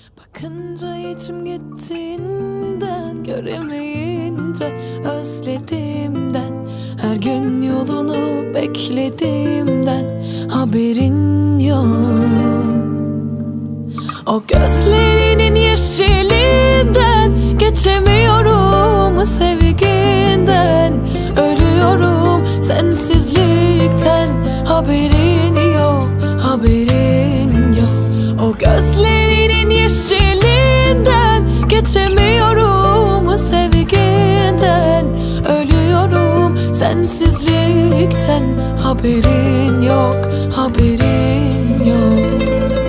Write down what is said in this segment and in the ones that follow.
Bakınca içim gittiğinden, göremeyince özlediğimden, her gün yolunu beklediğimden haberin yok. O gözlerinin yeşilinden geçemiyorum, sevginden ölüyorum, sensizlikten haberin yok, haberin yok. O gözlerinin yeşilinden geçemiyorum, sevginden ölüyorum, sensizlikten haberin yok, haberin yok.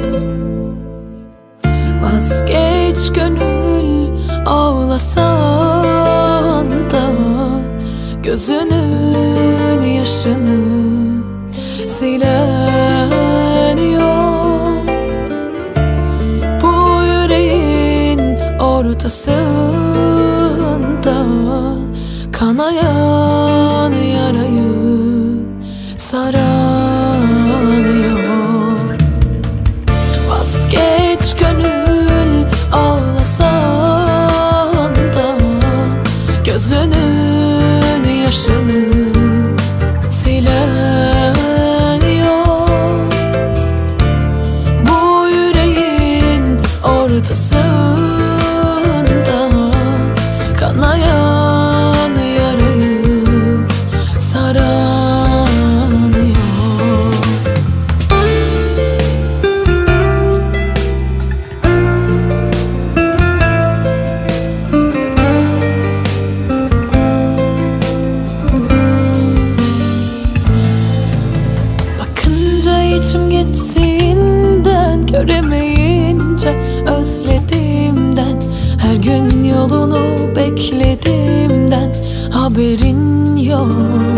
Vazgeç gönül, ağlasan da gözünün yaşını silen yok. Bu yüreğin ortasında kanayan yarayı saran yok. Vazgeç gönül, ağlasan da gözünün yaşını silen yok. Bu yüreğin ortasında kanayan yarayı saran yok. Bakınca içim gittiğinden, göremeyince özlediğimden, her gün yolunu beklediğimden haberin yok.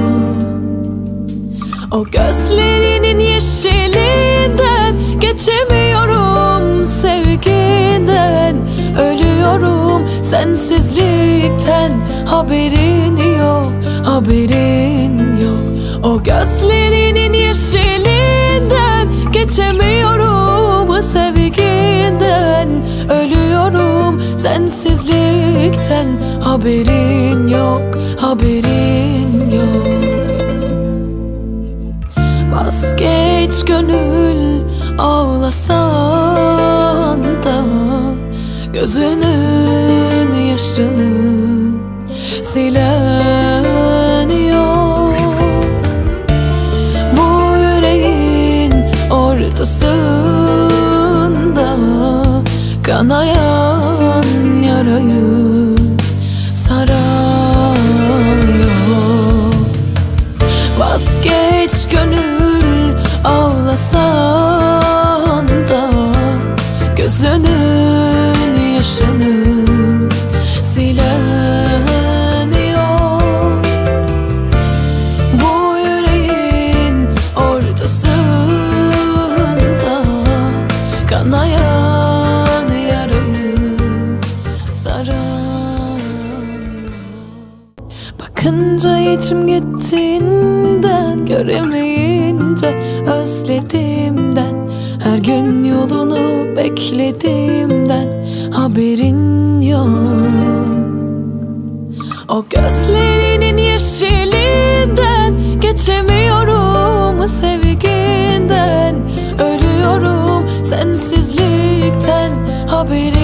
O gözlerinin yeşilinden geçemiyorum, sevginden ölüyorum, sensizlikten haberin yok, haberin yok. O gözlerinin yeşilinden geçemiyorum, sevginden ölüyorum, sensizlikten haberin yok, haberin yok. Vazgeç gönül, ağlasan da gözünün yaşını silen yok. Bu yüreğin ortasında kanayan yarayı saran yok. Vazgeç gönül, ağlasan da gözünün yaşını silen yok. Bu yüreğin ortasında kanayan yarayı saran yok. Bakınca içim gittiğinden, göremeyince özlediğimden, her gün yolunu beklediğimden haberin yok. O gözlerinin yeşilinden geçemiyorum, sevginden ölüyorum, sensizlikten haberin